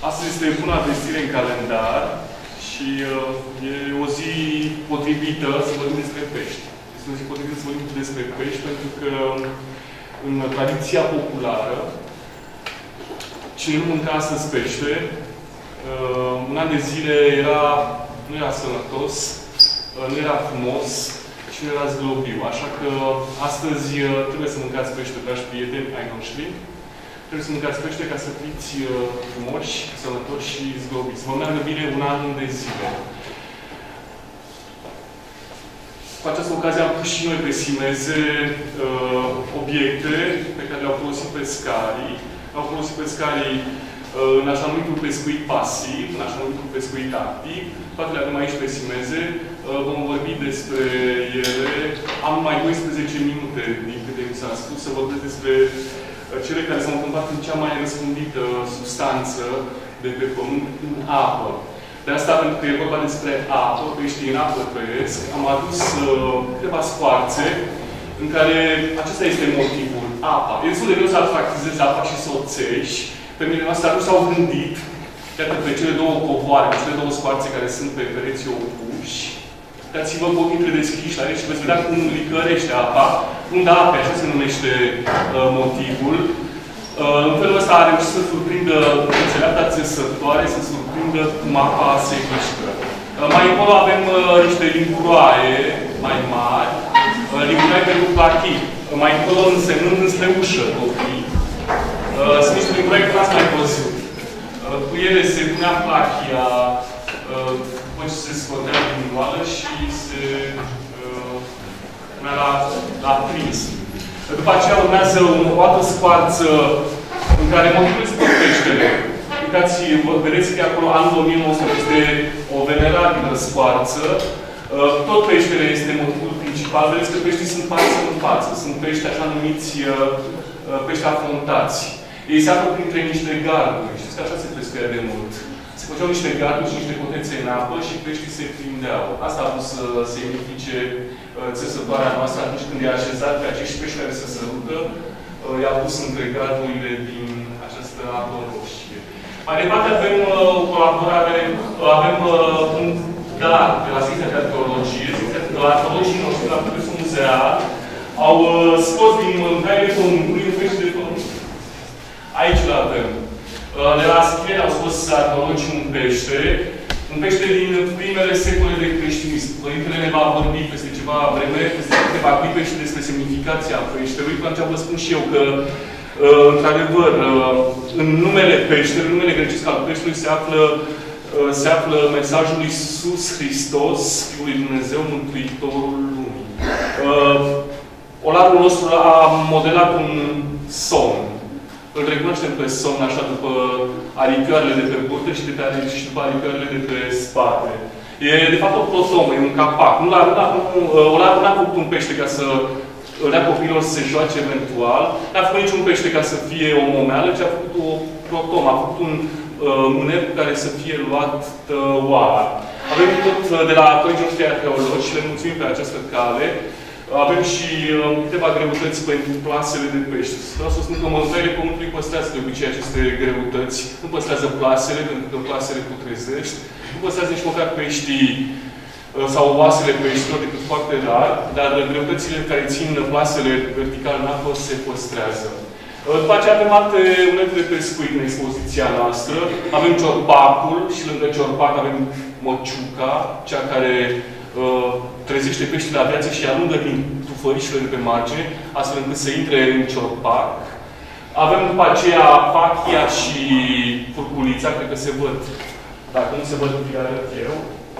Astăzi este buna vestire în calendar și e o zi potrivită să vorbim despre pești. Este o zi potrivită să vorbim despre pești pentru că în tradiția populară, cine nu mânca astăzi pește, un an de zile nu era sănătos, nu era frumos și nu era zglobiu. Așa că astăzi trebuie să mâncați pește, dragi prieteni ai noștri. Trebuie să mâncați pește ca să fiți frumoși, sănătoși și zglobiți. Vă meargă bine un an de zile. Cu această ocazie am pus și noi pe simeze obiecte pe care le-au folosit pescarii. Le-au folosit pescarii în așa numitul pescuit pasiv, în așa numitul pescuit activ. Toate le avem aici pe simeze. Vom vorbi despre ele. Am numai 12 minute, din câte mi s-a spus, să vorbesc despre cele care s-au întâmplat în cea mai răspândită substanță de pe pământ, în apă. De asta, pentru că e vorba despre apă, peștii în apă trăiesc, am adus câteva scoarțe în care acesta este motivul, apa. E destul de greu să abstractizezi apa și să o țești. Femeile noastre nu s-au gândit, iată, pe cele două covoare, pe cele două scoarțe care sunt pe pereții opuși. Dați-vă bochitele deschiși la ele și veți vedea cum licărește apa. Unda apei, așa se numește motivul. În felul ăsta a reușit să surprindă înțeleapta țesătoare, să surprindă cum apa se mișcă. Mai încolo avem niște linguroaie mai mari, linguroaie pentru plachii. Mai încolo însemnând înspre ușă, copii. Sunt niște linguroaie care n-ați mai văzut. Cu ele se punea plachia, după ce se scotea din oală și se punea la prins. După aceea urmează o altă scoarță în care motivul este tot peștele. Uitați-vă, vedeți că acolo anul 1900 este o venerabilă scoarță. Tot peștele este motivul principal. Vedeți că peștii sunt față în față. Sunt pești așa numiți pești afrontați. Ei se află printre niște garduri. Știți că așa se pescuia de mult. Se făceau niște garduri și niște cotețe în apă și peștii se prindeau. Asta a vrut să semnifice țesătoarea noastră atunci când i-a așezat pe acești pești care se sărută, i-a pus între gardurile din această apă roșie. Mai departe avem o colaborare, avem un dar de la secția de arheologie. Arheologii noștri la Profesul Muzeal au scos din mâncare pământului un pește de pământ. Aici îl avem. De la Schie au scos arheologii un pește din primele secole de creștinism. Părintele ne va vorbi peste ceva vreme, peste câteva clipe și despre semnificația peștelui. Până atunci vă spun și eu că, într-adevăr, în numele peștelui, numele grecesc al peștelui se află mesajul lui Iisus Hristos, Fiul lui Dumnezeu, Mântuitorul lumii. Olarul nostru a modelat un somn. Îl recunoaștem pe somn așa după aripioarele de pe burtă și după aripioarele de pe spate. E de fapt o protomă, e un capac. Olarul n-a făcut un pește ca să îl dea copiilor să se joace eventual. N-a făcut niciun pește ca să fie o momeală, ci a făcut o protomă. A făcut un mâner cu care să fie luat oara. Avem tot de la colegii noștri arheologi și le mulțumim pe această cale. Avem și câteva greutăți pentru plasele de pește. Vreau să spun că mâncarea pământului păstrează de obicei aceste greutăți. Nu păstrează plasele, pentru că plasele putrezești. Nu păstrează nici măcar peștii sau oasele peștilor, decât foarte rar, dar greutățile care țin plasele verticale în apă se păstrează. După aceea avem alte unelte de pescuit în expoziția noastră. Avem ciorpacul și lângă ciorpac avem măciuca, cea care trezește peștii la viață și alungă din tufărișele de pe margine, astfel încât să intre în ciorpac. Avem după aceea pachia și furculița, cred că se văd. Dacă nu se văd, vi-l arăt eu.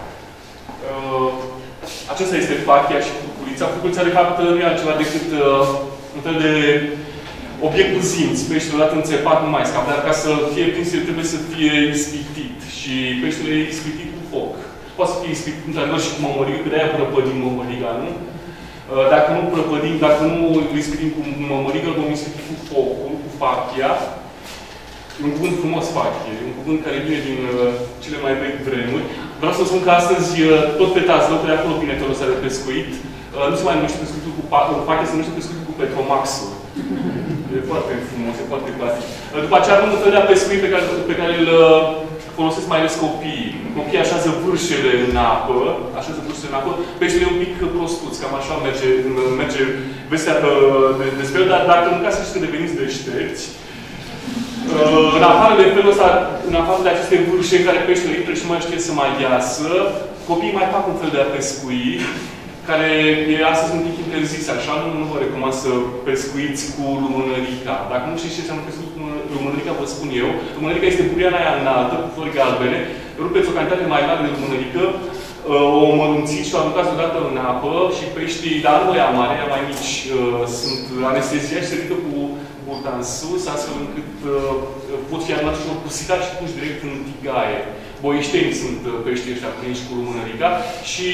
Aceasta este pachia și furculița. Furculița, de fapt, nu e altceva decât un fel de obiectul simț. Peștele odată înțepat nu mai scapă, dar ca să fie prins, trebuie să fie ispitit. Și peștele e ispitit cu foc. Poate să fie ispitit într-adevăr și cu mămăligă, că de-aia prăpădim mămăliga, nu? Dacă nu prăpădim, dacă nu îl ispitim cu mămăligă, îl vom ispiti cu focul, cu fachia. E un cuvânt frumos, fachie. E un cuvânt care vine din cele mai vechi vremuri. Vreau să spun că astăzi, tot pe Tazlău, pe acolo vine felul ăsta de pescuit, nu se mai numește pescuitul cu fachie, se numește pescuitul cu Petromaxul. E foarte frumos, e foarte clasic. După aceea avem un fel de pescuit pe care îl folosesc mai ales copiii. Copiii așează vârșele în apă, peștele e un pic prostuț, cam așa merge vestea despre el, dar dacă mâncați și când deveniți deștepți, în afară de felul ăsta, în afară de aceste vârșe în care peștele intră și nu mai știe să mai iasă, copiii mai fac un fel de a pescui, care e astăzi un pic interzis, așa, nu vă recomand să pescuiți cu lumânărica. Dacă nu știți ce înseamnă pescuit cu lumânărica, vă spun eu. Lumânărica este buriana aia înaltă, cu flori galbene, rupeți o cantitate mai mare de lumânărică, o mărunțiți și o aruncați odată în apă și peștii, dar nu ea mare, ea mai mici, sunt anesteziați și se ridică cu burta în sus, astfel încât pot fi aruncați și pusicați și puși direct în tigaie. Boișteni sunt peștii ăștia prinși cu lumânărica și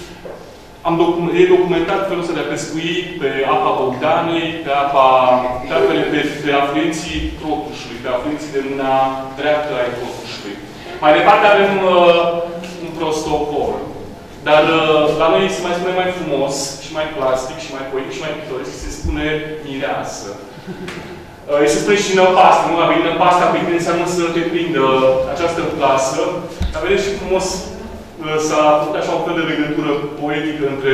e documentat felul ăsta de a pescui pe apa Bogdanei, pe afluenții Trotușului, pe afluenții de mâna dreaptă ai Trotușului. Mai departe avem un prostopol. Dar la noi se mai spune mai frumos, și mai plastic, și mai poetic, și mai pitoresc, se spune mireasă. Îi se spune și năpastă, nu? A venit năpasta, pe care înseamnă să te prindă această plasă. Dar vedeți și frumos s-a făcut așa un fel de legătură poetică între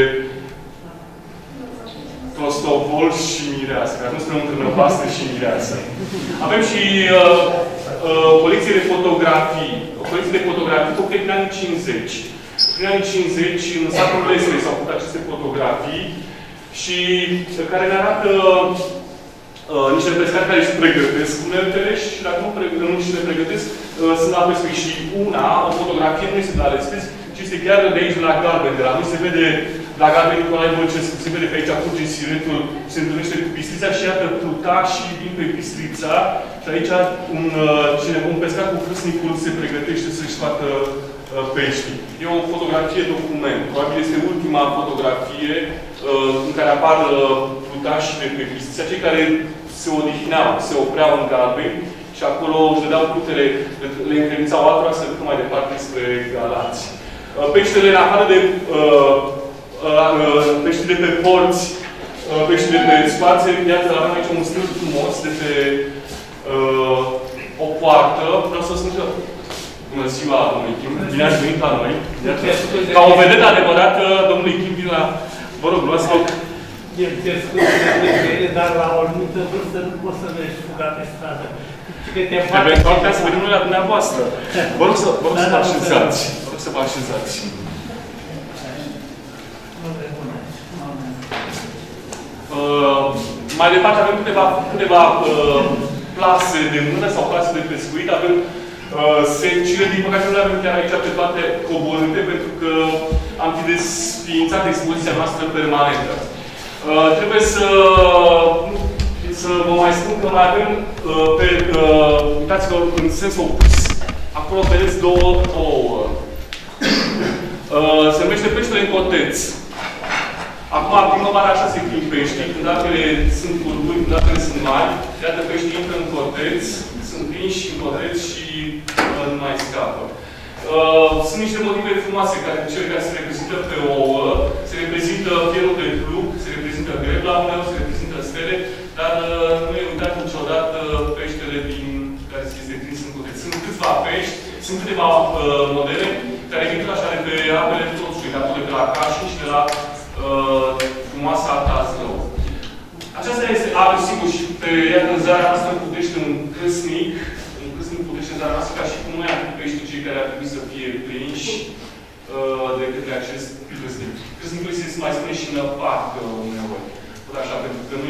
prostopol și mireasă, care nu spunem între năpastă și mireasă. Avem și colecție de fotografii. O colecție de fotografii făcute prin anii 50. Prin anii 50, în satul Leslie s-au făcut aceste fotografii și care ne arată niște pescari care își pregătesc uneltele și dacă nu și le pregătesc, sunt la pescuit. Și o fotografie nu este de la Leslie, ci este chiar de aici, de la Galben. De la noi se vede la Galben Nicolae Bălcescu, se vede pe aici curge siretul, se întâlnește cu pistrița și iată pluta și vin pe pistrița. Și aici un pescar cu crâsnicul se pregătește să-și facă pești. E o fotografie document. Probabil este ultima fotografie în care apar plutașii pe pistrița, cei care se odihneau, se opreau în Galben și acolo își dădeau plutele, le încredințau altora să ducă mai departe spre Galați. Peștele, în afară de pești de pe porți, pești de pe spație, iată, avem aici un stil frumos de pe o poartă. Vreau să spun că bună ziua, domnului Kim, bine ați venit la noi. Ca o vedetă adevărată, domnului Kim, vine la... Vă rog, luați loc. El cer scuze despre ele, dar la o anumită vârstă nu poți să mergi fuga pe stradă. Eventual, ca să venim noi la dumneavoastră. Vă rog să vă așezați. Vă rog să vă așezați. Mai departe avem câteva plase de mână sau plase de pescuit. Avem secile, din păcate nu le avem chiar aici pe toate coborâte, pentru că am fi desființat expoziția noastră permanentă. Trebuie să vă mai spun că mai avem uitați-vă în sens opus. Acolo vedeți două ouă. Se numește peștele în coteț. Acum, primăvara așa se prind peștii, când apele sunt curburi, când apele sunt mari, iată peștii intră în coteț, sunt prinși în coteț și nu mai scapă. Sunt niște motive frumoase care cele care se reprezintă pe ouă, se reprezintă fierul de plug, se reprezintă grebla uneori, se reprezintă stele, dar nu e uitat niciodată peștele care se este prins în coteț. Sunt câțiva pești, sunt câteva modele care vin așa de pe apele Trotușului, de acolo de la Cașin și de la frumoasa Tazlău. Aceasta este apă, sigur, și pe ea în zara noastră putește un câsnic putește în zara noastră, ca și cum noi am pești cei care ar trebui să fie prinși de către acest câsnic. Câsnicul se mai spune și năpacă uneori. Tot așa, pentru că nu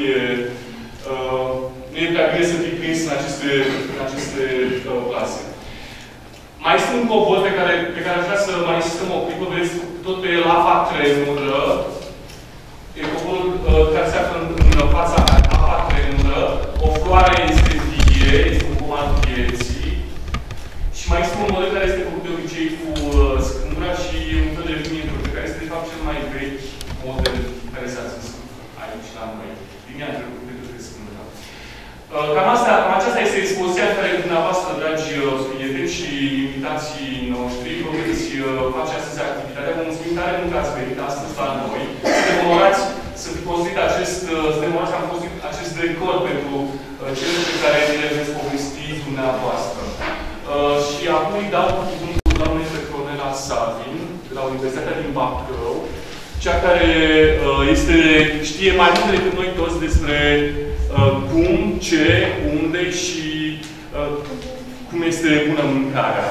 e prea bine să fii prins în aceste clase. Mai este un cobor pe care aș vrea să mai insistăm o clipă, vedeți tot pe el apa tremură. E coborul care se află în fața mea, apa tremură. O floare este vie, este un pom al vieții. Și mai este un model care este făcut de obicei cu scâmbura și un fel de linie pe care este de fapt cel mai vechi model care s-a zis aici la noi. Linia de scâmbura. Cam aceasta este expoziția în care dumneavoastră, dragi prieteni și invitații noștri, vă veți face astăzi activitatea. Vă mulțumim tare mult că ați venit astăzi la noi. Suntem onorați să fi construit că am construit acest decor pentru cele pe care le veți povesti dumneavoastră. Și acum îi dau cuvântul doamnei Petronela Savin, de la Universitatea din Bacău, cea care știe mai mult decât noi toți despre cum, ce, unde și cum este bună mâncarea.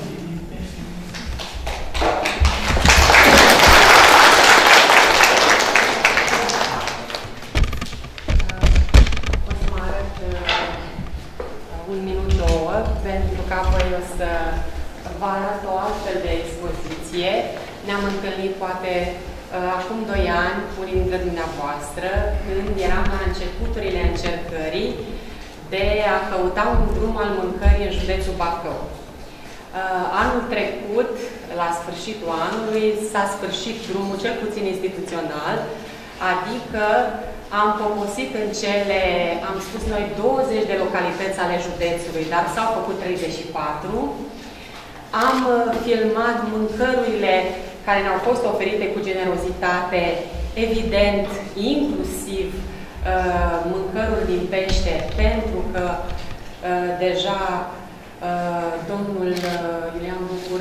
O să mă arăt un minut, două, pentru că apoi o să vă arăt o altfel de expoziție. Ne-am întâlnit poate acum 2 ani, unii dintre dumneavoastră, când eram la începuturile încercării de a căuta un drum al mâncării în județul Bacău. Anul trecut, la sfârșitul anului, s-a sfârșit drumul, cel puțin instituțional, adică am poposit în cele, am spus noi, 20 de localități ale județului, dar s-au făcut 34. Am filmat mâncărurile care ne-au fost oferite cu generozitate, evident, inclusiv mâncăruri din pește, pentru că deja domnul Iulian Bucur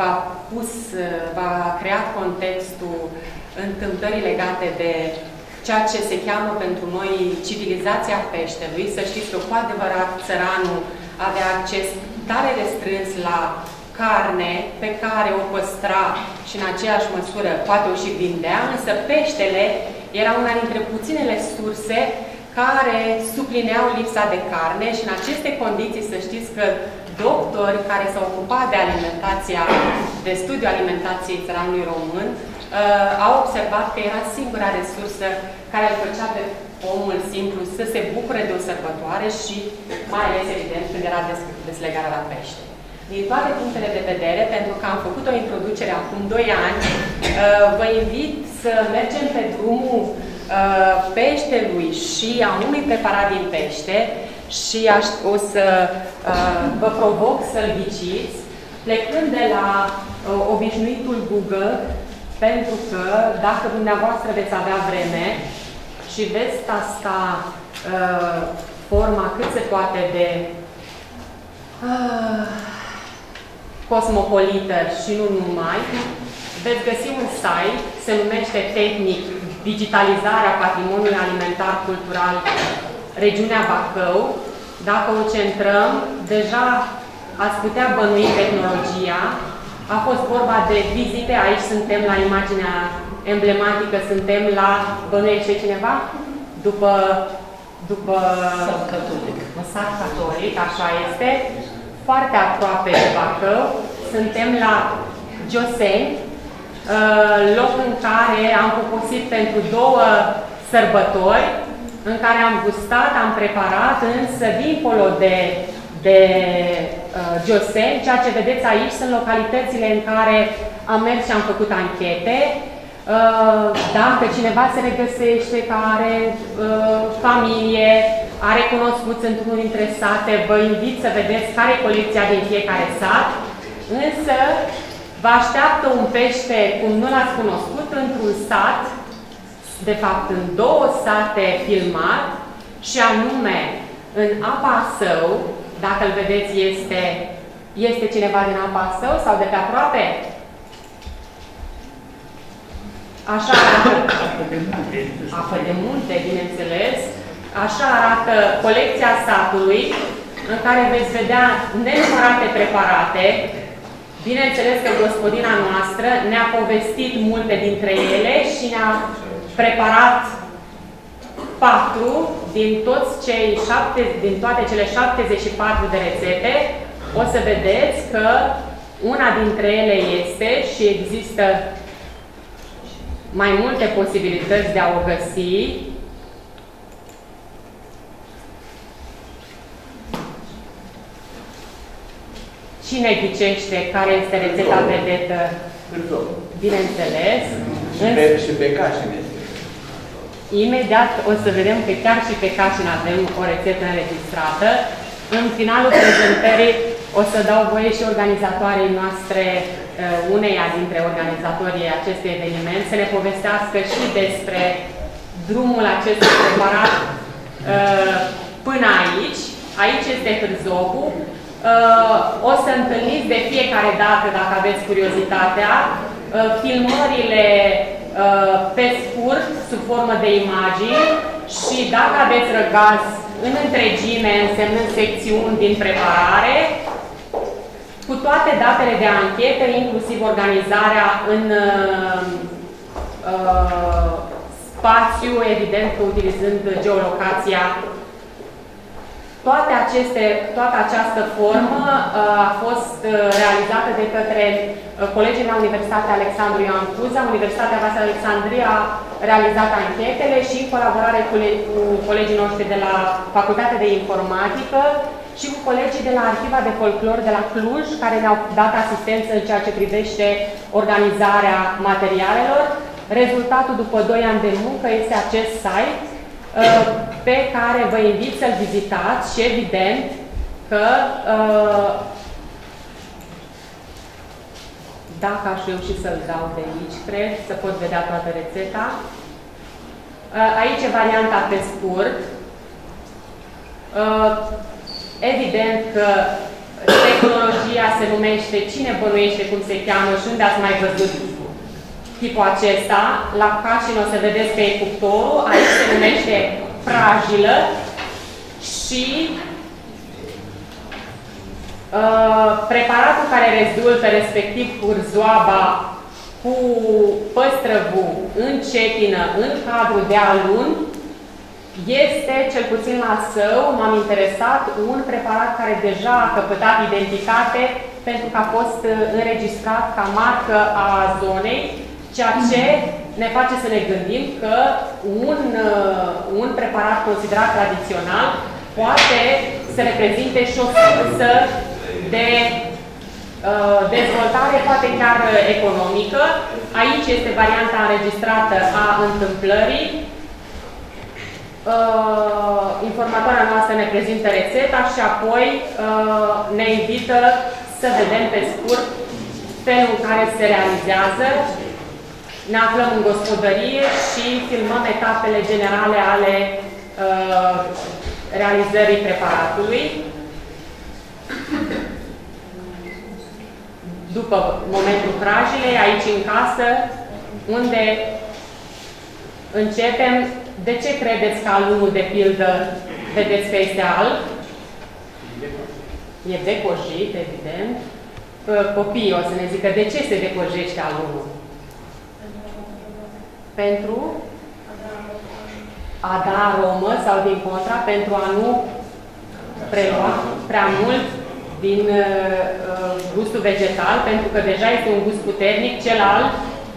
v-a creat contextul întâmplării legate de ceea ce se cheamă pentru noi civilizația peștelui. Să știți că cu adevărat țăranul avea acces tare restrâns la carne pe care o păstra și în aceeași măsură poate o și vindea, însă peștele era una dintre puținele surse care suplineau lipsa de carne și în aceste condiții să știți că doctori care s-au ocupat de alimentația, de studiul alimentației țăranului român, au observat că era singura resursă care îl făcea pe omul simplu să se bucure de o sărbătoare și mai ales, evident, când era deslegarea la pește. Din toate punctele de vedere, pentru că am făcut o introducere acum 2 ani, vă invit să mergem pe drumul peștelui și a unui preparat din pește și o să vă provoc să-l ghiciți, plecând de la obișnuitul Google, pentru că dacă dumneavoastră veți avea vreme și veți tasta forma cât se poate de cosmopolită și nu numai, veți găsi un site, se numește tehnic Digitalizarea Patrimoniului Alimentar Cultural Regiunea Bacău. Dacă o centrăm, deja ați putea bănui tehnologia. A fost vorba de vizite, aici suntem la imaginea emblematică, suntem la, bănuiește cineva? După Sat Catolic, așa este, foarte aproape de Bacău, suntem la Gioseni, loc în care am poposit pentru 2 sărbători, în care am gustat, am preparat, însă dincolo de Gioseni, ceea ce vedeți aici sunt localitățile în care am mers și am făcut anchete. Dacă cineva se regăsește, care are familie, are cunoscuți într-unul dintre sate, vă invit să vedeți care e colecția din fiecare sat, însă vă așteaptă un pește cum nu l-ați cunoscut într-un sat, de fapt în 2 sate filmat, și anume în Apa Său. Dacă îl vedeți, este cineva din Apa Său sau de pe aproape? Așa arată Apă de Munte, bineînțeles. Așa arată colecția satului, în care veți vedea nenumărate preparate. Bineînțeles că gospodina noastră ne-a povestit multe dintre ele și ne-a preparat 4 din toate cele 74 de rețete. O să vedeți că una dintre ele este, și există mai multe posibilități de a o găsi. Cine ghicește care este rețeta vedetă? Bineînțeles. Și pe Cașin este. Imediat o să vedem că chiar și pe Cașin avem o rețetă înregistrată. În finalul prezentării o să dau voie și organizatoarei noastre, uneia dintre organizatorii acestui eveniment, să ne povestească și despre drumul acestui preparat până aici. Aici este hârzogul. O să întâlniți de fiecare dată, dacă aveți curiozitatea, filmările pe scurt, sub formă de imagini și dacă aveți răgaz în întregime, însemnând secțiuni din preparare, cu toate datele de anchetă, inclusiv organizarea în spațiu, evident că utilizând geolocația. Toată această formă a fost realizată de către colegii la Universitatea Alexandru Ioan Cuza. Universitatea Vasile Alexandria a realizat anchetele și în colaborare cu colegii noștri de la Facultatea de Informatică și cu colegii de la Arhiva de Folclor de la Cluj, care ne-au dat asistență în ceea ce privește organizarea materialelor. Rezultatul după 2 ani de muncă este acest site pe care vă invit să-l vizitați și evident că dacă aș reuși să-l dau de aici, cred, să pot vedea toată rețeta. Aici e varianta pe scurt. Evident că tehnologia se numește, cine bănuiește cum se cheamă și unde ați mai văzut tipul acesta. La Cașin o să vedeți că e cuptorul, aici se numește prajilă și preparatul care rezultă, respectiv hârzoaba cu păstrăvu în cetină, în cadru de alun, este, cel puțin la său, m-am interesat, un preparat care deja a căpătat identitate pentru că a fost înregistrat ca marcă a zonei, ceea ce ne face să ne gândim că un preparat considerat tradițional poate să reprezinte și o sursă de dezvoltare, poate chiar economică. Aici este varianta înregistrată a întâmplării. Informatoarea noastră ne prezintă rețeta și apoi ne invită să vedem pe scurt felul în care se realizează. Ne aflăm în gospodărie și filmăm etapele generale ale realizării preparatului. După momentul prajilei, aici în casă, unde începem. De ce credeți că alunul, de pildă, vedeți că este alb? E decojit, evident. Copiii o să ne zică, de ce se decojește alunul? Pentru a da aromă sau din contra, pentru a nu prelua prea mult din gustul vegetal, pentru că deja este un gust puternic, cel al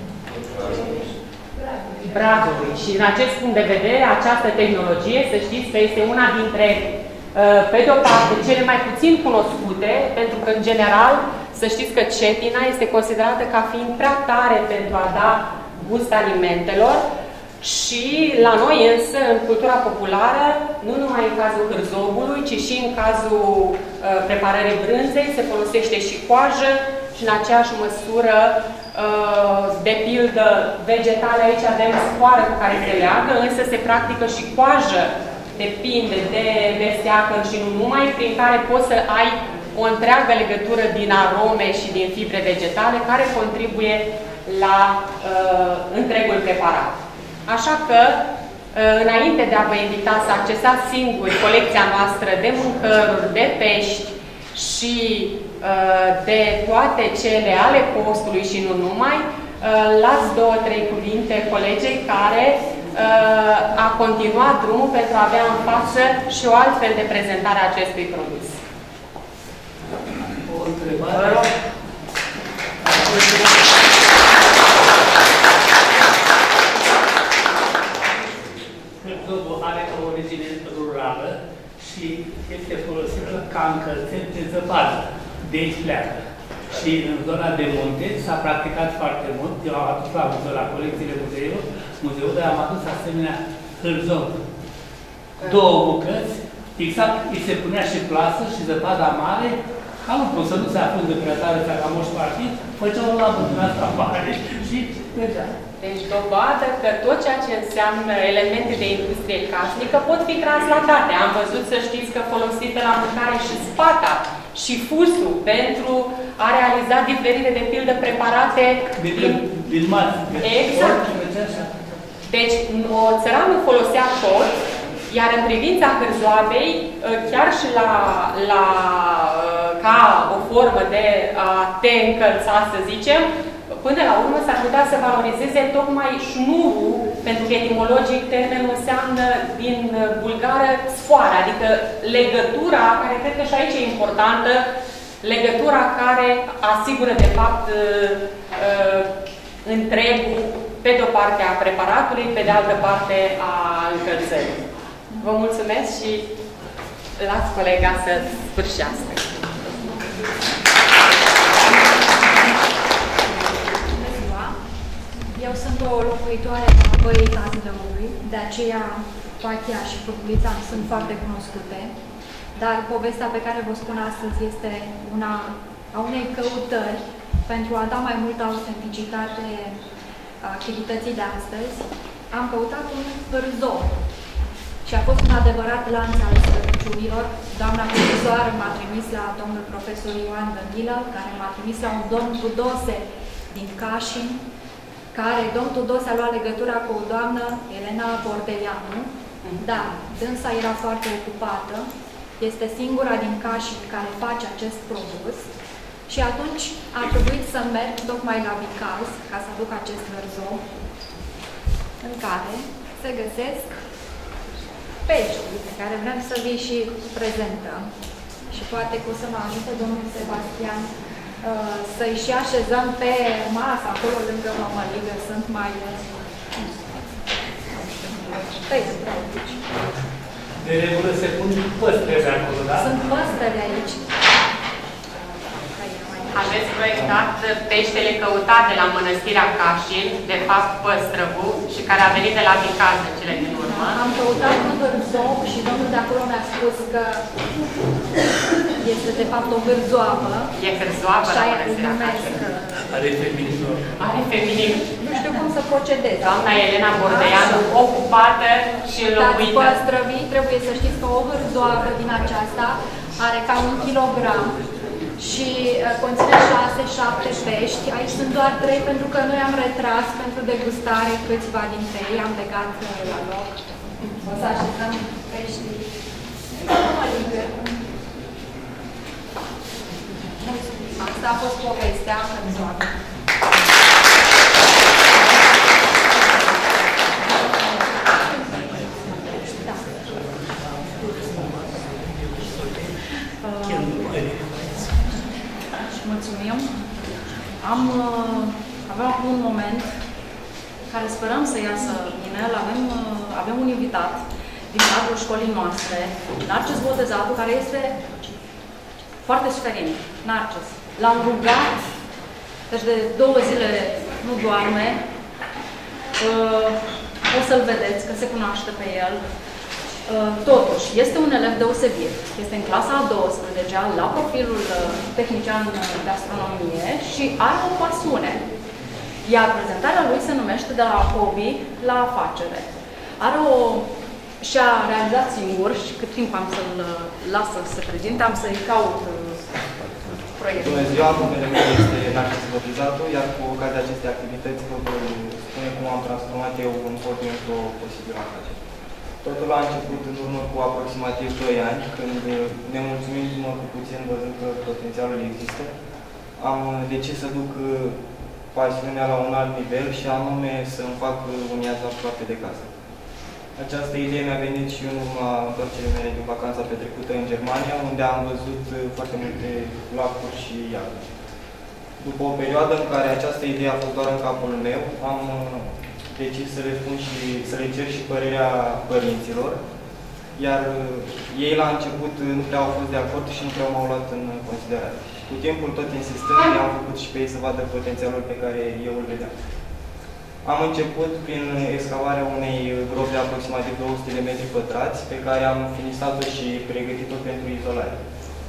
bradului. Și din acest punct de vedere, această tehnologie, să știți că este una dintre, pe de o parte, cele mai puțin cunoscute, pentru că, în general, să știți că cetina este considerată ca fiind prea tare pentru a da gust alimentelor și la noi însă, în cultura populară, nu numai în cazul hârzogului, ci și în cazul preparării brânzei, se folosește și coajă și în aceeași măsură, de pildă, vegetale, aici avem scoară cu care se leagă, însă se practică și coajă de pinde, de besteacăn și nu numai, prin care poți să ai o întreagă legătură din arome și din fibre vegetale care contribuie la întregul preparat. Așa că, înainte de a vă invita să accesați singuri colecția noastră de mâncăruri, de pești și de toate cele ale postului și nu numai, las 2-3 cuvinte colegei care a continuat drumul pentru a avea în față și o altfel de prezentare a acestui produs. O întrebare? Hârzogul are o origine rurală și este folosită ca încălțări de zăpadă. De aici pleacă. Și în zona de munte s-a practicat foarte mult. Eu am adus la muzeu, la colecțiile muzeului, dar am adus asemenea hârzog. 2 bucăți, exact, îi se punea și plasă și zăpada mare ca un să nu se afundă prea tare ca moș partit, făcea o lamă din asta mare și mergea. Deci dovadă că tot ceea ce înseamnă elemente de industrie casnică pot fi translatate. Am văzut, să știți, că folosite la mâncare și spata și fusul pentru a realiza diferite, de pildă, preparate din mare. Exact. Deci, o țărană folosea tot, iar în privința hârzoabei, chiar și ca o formă de a te încălța, să zicem, până la urmă s-ar putea să valorizeze tocmai șnurul, pentru că etimologic termenul înseamnă din bulgară sfoară, adică legătura, care cred că și aici e importantă, legătura care asigură de fapt întregul, pe de o parte a preparatului, pe de altă parte a încălțării. Vă mulțumesc și las colega să sfârșească. Eu sunt o locuitoare a Băii Cazilăului, de aceea Pachia și Furculița sunt foarte cunoscute, dar povestea pe care vă spun astăzi este una a unei căutări pentru a da mai multă autenticitate activității de astăzi. Am căutat un hârzou și a fost un adevărat lanț al slăbiciunilor. Doamna profesoară m-a trimis la domnul profesor Ioan Dăghilă, care m-a trimis la un domn Tudose din Cașin, care domn Tudose a luat legătura cu o doamnă, Elena Bordeianu, dar dânsa era foarte ocupată, este singura din Cașin care face acest produs și atunci a trebuit să merg tocmai la Vicaz ca să aduc acest hârzou în care se găsesc pești pe care vrem să vi și prezentăm. Și poate că o să mă ajute domnul Sebastian să-i și așezăm pe masă, acolo lângă mămăligă, sunt mai... De regulă se pun păstrele acolo, da? Sunt păstrele aici. Aveți proiectat peștele căutat de la Mănăstirea Cașin, de fapt Păstrăvu, și care a venit de la Vicaz în cele din urmă. Am căutat un hârzou și domnul de acolo mi-a spus că este de fapt o hârzoabă. E hârzoabă la Mănăstirea Cașin. Are feminin. Are feminin. Nu știu cum să procedez. Doamna Elena Bordeianu, ocupată și înlocuită. Dați păstrăvii, trebuie să știți că o hârzoabă din aceasta are cam 1 kilogram și conține 6-7 pești. Aici sunt doar 3 pentru că noi am retras pentru degustare câțiva dintre ei, am legat la loc. O să așezăm peștii. Asta a fost povestea hârzoabă. Mulțumim. Avem acum un moment care sperăm să iasă bine. Avem un invitat din cadrul școlii noastre, Narcis Botezatu, care este foarte suferint. Narcis. L-am rugat, deci de 2 zile nu doarme. O să-l vedeți, că se cunoaște pe el. Totuși, este un elev deosebit. Este în clasa a 12-a, la profilul tehnician de astronomie și are o pasiune. Iar prezentarea lui se numește De la hobby la afacere. Și-a realizat singur și cât timp am să-l las să se prezinte, am să-i caut proiectul. Bună ziua, numele meu este Narcis Botezatu, iar cu ocazia acestei activități vă voi spune cum am transformat eu un hobby într-o posibilă afacere. Totul a început în urmă cu aproximativ 2 ani, când, nemulțumindu-mă cu puțin văzând că potențialul există, am decis să duc pasiunea la un alt nivel și anume să-mi fac un iazar foarte de casă. Această idee mi-a venit și în urma întorcerii mele din vacanța petrecută în Germania, unde am văzut foarte multe lacuri și iarbe. După o perioadă în care această idee a fost doar în capul meu, am decis să le spun și să le cer și părerea părinților, iar ei la început nu prea au fost de acord și nu prea m-au luat în considerare. Cu timpul, tot insistând, i-am făcut și pe ei să vadă potențialul pe care eu îl vedeam. Am început prin excavarea unei gropi de aproximativ 200 de metri pătrați, pe care am finisat-o și pregătit-o pentru izolare.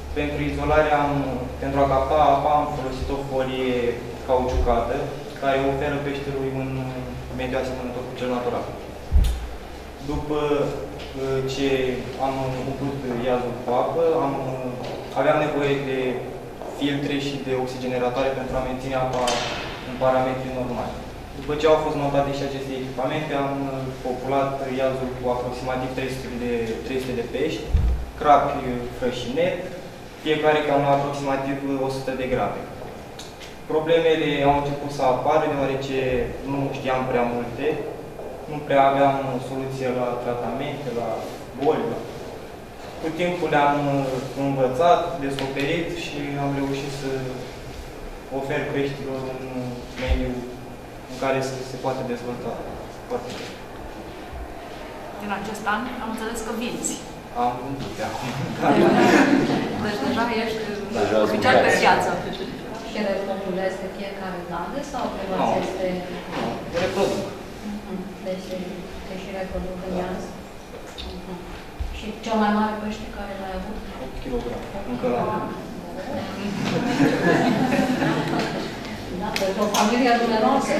Pentru izolare, pentru a capta apa, am folosit o folie cauciucată, care oferă peștelui un mediu asemănător cu cel natural. După ce am umplut iazul cu apă, aveam nevoie de filtre și de oxigeneratoare pentru a menține apa în parametri normali. După ce au fost montate și aceste echipamente, am populat iazul cu aproximativ 300 de pești, crapi frășinet, fiecare cam la aproximativ 100 de grame. Problemele au început să apară deoarece nu știam prea multe, nu prea aveam soluție la tratamente, la boli. Cu timpul le-am învățat, descoperit și am reușit să ofer peștilor un mediu în care se poate dezvolta foarte bine. Din acest an am înțeles că vinzi. Am vândut de acum. Deci deja ești oficial pe piață. Și repopulezi de fiecare dată sau preluați este... Reproduc. Deci te și reproduc în iaz. Și cel mai mare pește care l-ai avut? 8 kg. Încă la Da, deci o familie numeroasă.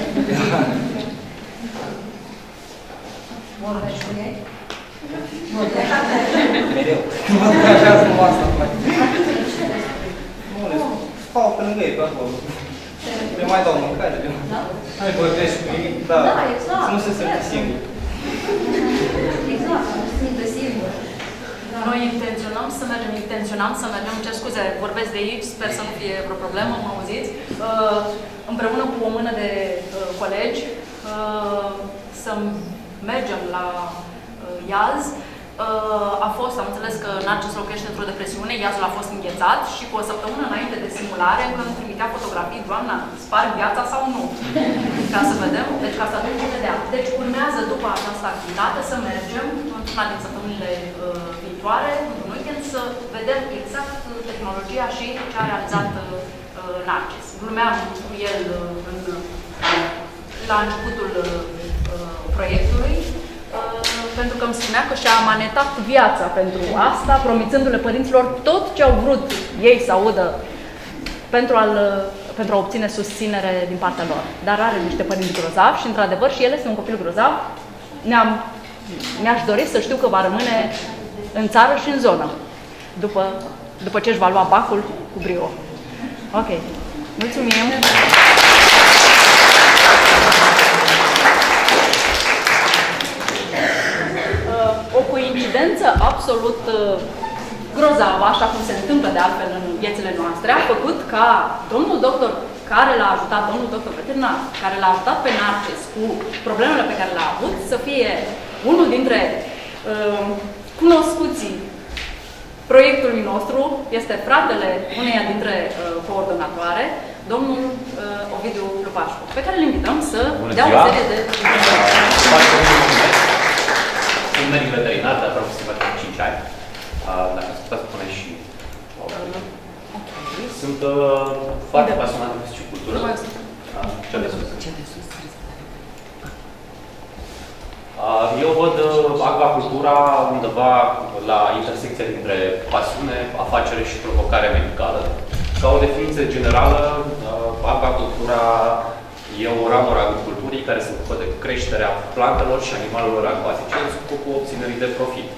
Vorbești cu ei? mereu. Mă deranjează numai asta. Nu le spun. Stau pe lângă ei, pe acolo. Le mai dau mâncare. Mai vorbesc cu ei. Da, exact. Să nu se simtă singur. Exact, să nu se simtă singur. Noi intenționam să mergem, cer scuze, vorbesc de aici, sper să nu fie vreo problemă, mă auziți, împreună cu o mână de colegi, să mergem la iaz. Am înțeles că Narcis locuiește într-o depresiune, iazul a fost înghețat și cu o săptămână înainte de simulare încă îmi trimitea fotografii, doamna, spar viața sau nu? Ca să vedem, deci ca să avem ce vedea. Deci urmează după această activitate să mergem într-una din săptămânile viitoare, într-un weekend, să vedem exact tehnologia și ce a realizat Narcis. Glumeam cu el la începutul proiectului, pentru că îmi spunea că și-a amanetat viața pentru asta, promițându-le părinților tot ce au vrut ei să audă pentru a obține susținere din partea lor. Dar are niște părinți grozavi și, într-adevăr, și el este un copil grozav. Mi-aș dori să știu că va rămâne în țară și în zonă, după ce își va lua bacul cu brio. Ok. Mulțumim! O coincidență absolut grozavă, așa cum se întâmplă de altfel în viețile noastre, a făcut ca domnul doctor care l-a ajutat, domnul doctor veterinar, care l-a ajutat pe Narcis cu problemele pe care le-a avut, să fie unul dintre cunoscuții proiectului nostru, este fratele uneia dintre coordonatoare, domnul Ovidiu Lupașcu, pe care îl invităm să dea o serie de... Sunt medic veterinar de aproximativ 5 ani, dacă se putea spune și... Sunt foarte pasionat de piscicultură. Cea de sus. Eu văd acvacultura undeva la intersecția dintre pasiune, afacere și provocare medicală. Ca o definiție generală, acvacultura e o ramură a agriculturii care se ocupă de creșterea plantelor și animalelor acvatice în scopul obținerii de profit.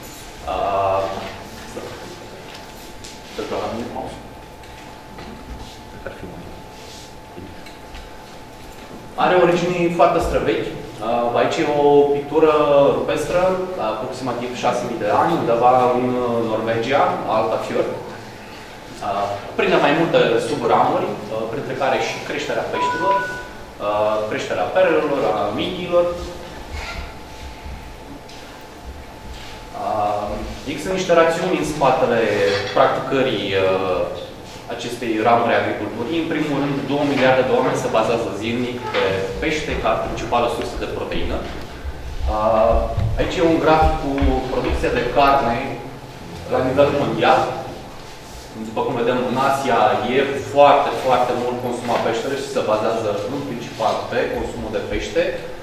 Are origini foarte străvechi. Aici e o pictură rupestră, aproximativ 6.000 de ani, undeva în Norvegia, Altafjord. Prinde mai multe subramuri, printre care și creșterea peștilor, creșterea perelelor, a mighiilor. Există niște rațiuni în spatele practicării acestei ramuri agriculturii. În primul rând, 2 miliarde de oameni se bazează zilnic pe pește ca principală sursă de proteină. Aici e un grafic cu producția de carne la nivel mondial. După cum vedem, în Asia e foarte, foarte mult consumat peștele și se bazează în principal pe consumul de pește.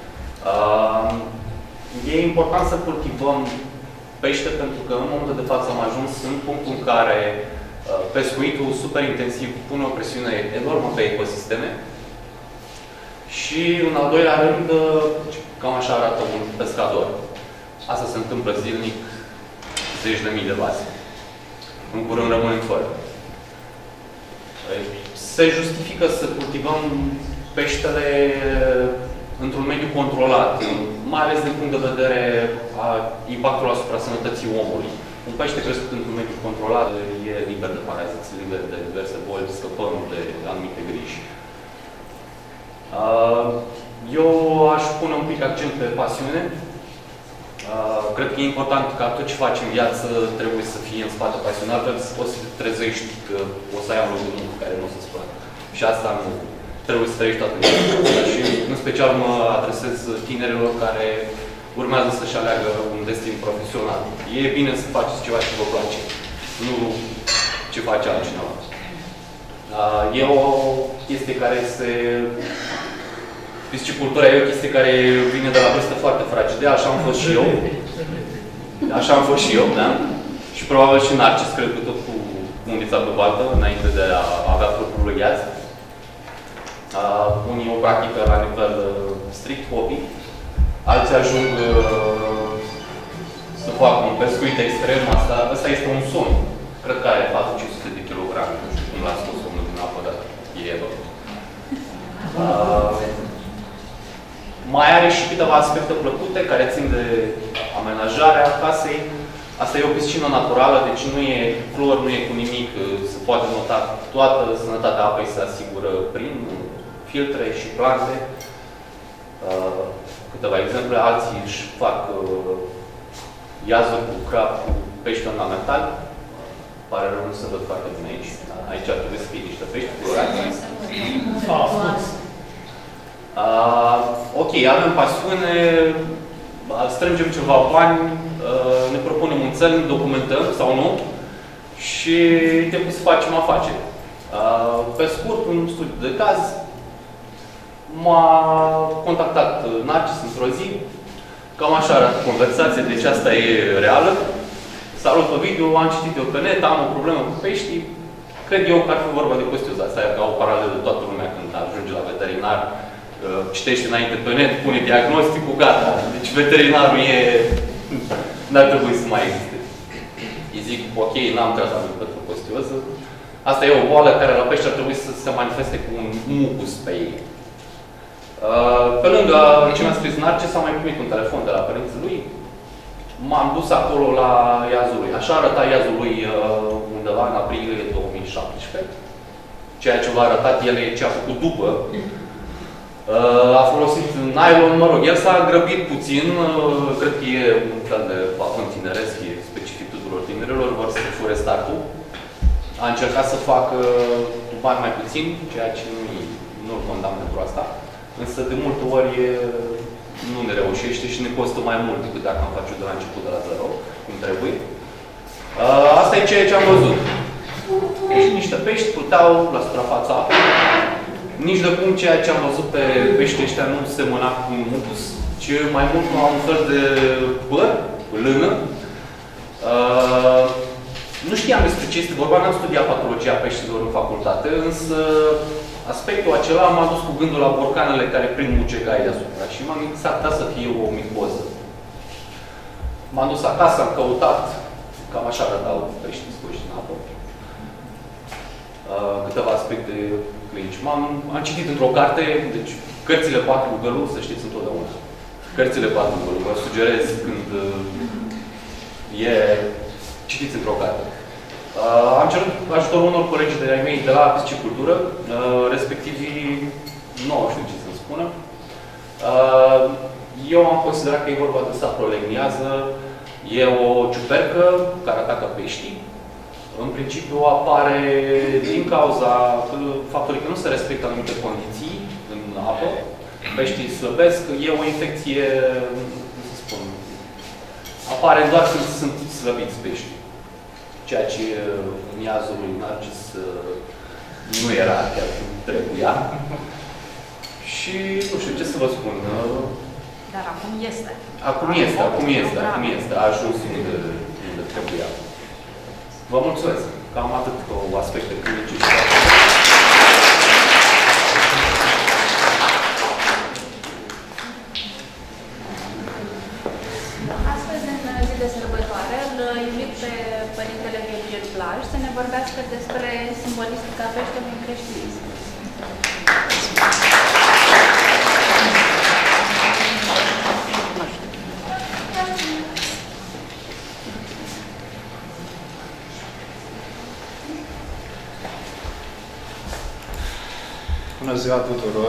E important să cultivăm pește pentru că în momentul de față am ajuns în punctul în care Pescuitul super intensiv pune o presiune enormă pe ecosisteme și, în al doilea rând, cam așa arată un pescador. Asta se întâmplă zilnic, zeci de mii de vase. În curând rămânem fără. Se justifică să cultivăm peștele într-un mediu controlat, mai ales din punct de vedere a impactului asupra sănătății omului. Un pește crescut într-un mediu controlat e liber de paraziți, liber de diverse boli, scăpăm de anumite griji. Eu aș pune un pic accent pe pasiune. Cred că e important ca tot ce faci în viață trebuie să fie în spate pasionat, pentru că o să te trezești că o să ai un loc de muncă care nu o să-ți placă. Și asta nu trebuie să trăiești toată viața. Și în special mă adresez tinerilor care urmează să-și aleagă un destin profesional. E bine să faceți ceva ce vă place, nu ce face altcineva. E o chestie care se... Piscicultura e o chestie care vine de la vârstă foarte fragedă, așa am fost și eu. Așa am fost și eu, da? Și probabil și Narcis, cred că tot cu undița pe baltă, înainte de a avea propriul gheaț. Unii o practică la nivel strict hobby, alții ajung să facă un pescuit extrem. Asta este un somn. Cred că are 400 de kilograme, nu știu cum l-a scos omul din apă, dar e enorm. Mai are și câteva aspecte plăcute care țin de amenajarea casei. Asta e o piscină naturală, deci nu e clor, nu e cu nimic. Se poate nota toată sănătatea apei se asigură prin filtre și plante. Câteva exemple, alții își fac iazuri cu crab, cu pești ornamentali. Pare rău, nu se văd foarte bine aici. Aici ar trebui să fie niște pești colorați. Ok, avem pasiune, strângem ceva bani, ne propunem un țel, documentăm sau nu și trebuie să facem afaceri. Pe scurt, un studiu de caz m-a contactat Narcis într-o zi, cam așa arată conversația, deci asta e reală. Salut, Ovidiu, am citit eu pe net, am o problemă cu peștii. Cred eu că ar fi vorba de costioza. Asta e ca o paralelă de toată lumea când ajunge la veterinar. Citește înainte pe net, pune diagnosticul, gata. Deci veterinarul n-ar trebui să mai existe. Îi zic, ok, n-am tratament pentru costioză. Asta e o boală care la pești ar trebui să se manifeste cu un mucus pe ei. Pe lângă ce mi-a scris Narcis, am mai primit un telefon de la părinții lui. M-am dus acolo la iazul lui. Așa arăta iazul lui undeva în aprilie 2017. Ceea ce v-a arătat el e ce a făcut după. A folosit nylon, mă rog, el s-a grăbit puțin, cred că e un fel de pavon tineresc, e specific tuturor tinerilor, vor să fure startul. A încercat să facă bani mai puțin, ceea ce nu-l condamn pentru asta. Însă de multe ori nu ne reușește și ne costă mai mult decât dacă am face-o de la început de la zero, cum trebuie. Asta e ceea ce am văzut. Deci niște pești pluteau la suprafața apei. Nici de cum ceea ce am văzut pe peștii ăștia nu semăna cu un mucus, ci mai mult ca un fel de păr, lână. Nu știam despre ce este vorba, n-am studiat patologia peștilor în facultate, însă aspectul acela m-a dus cu gândul la borcanele care prind mucegai deasupra și m-am gândit s-ar putea să fie o micoză. M-am dus acasă, am căutat, cam așa arătau peștii scoși din apă. Câteva aspecte clinici. Am citit într-o carte, deci cărțile 4 cu gălul, să știți întotdeauna. Cărțile 4 cu gălul, vă sugerez când citiți într-o carte. Am cerut ajutorul unor colegi de-ai mei de la piscicultură, respectivii, nu știu ce să-mi spună. Eu am considerat că e vorba de saprolegniază, e o ciupercă care atacă peștii. În principiu apare din cauza faptului că nu se respectă anumite condiții în apă, peștii slăbesc, e o infecție, cum să spun, apare doar când sunt slăbiți peștii. Ceea ce în iazul lui Narcis nu era chiar cum trebuia. Și nu știu ce să vă spun. Dar acum este. Acum este. A ajuns unde trebuia. Vă mulțumesc! Cam atât cu aspecte clinice. Astăzi, în zi de sărbătoare, îl invit pe Părintele Virgil Blaj să ne vorbească despre simbolistica peștelui în creștinism. Bună ziua tuturor!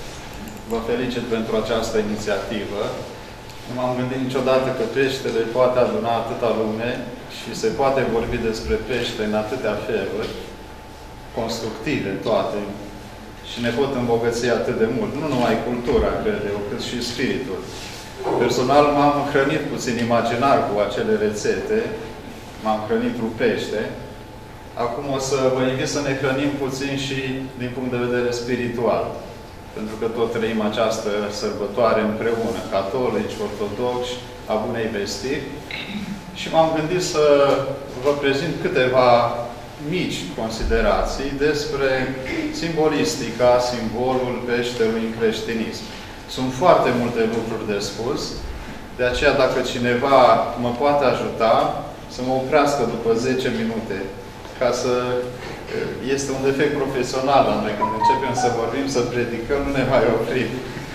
Vă felicit pentru această inițiativă. Nu m-am gândit niciodată că peștele poate aduna atâta lume și se poate vorbi despre pește în atâtea feluri, constructive toate, și ne pot îmbogăți atât de mult. Nu numai cultura, cred eu, cât și spiritul. Personal m-am hrănit puțin imaginar cu acele rețete, m-am hrănit cu pește. Acum o să vă invit să ne hrănim puțin și din punct de vedere spiritual. Pentru că tot trăim această sărbătoare împreună, catolici, ortodoxi, a Bunei Vestii. Și m-am gândit să vă prezint câteva mici considerații despre simbolistica, simbolul peștelui în creștinism. Sunt foarte multe lucruri de spus, de aceea dacă cineva mă poate ajuta să mă oprească după 10 minute, ca să... Este un defect profesional la noi. Când începem să vorbim, să predicăm, nu ne mai oprim.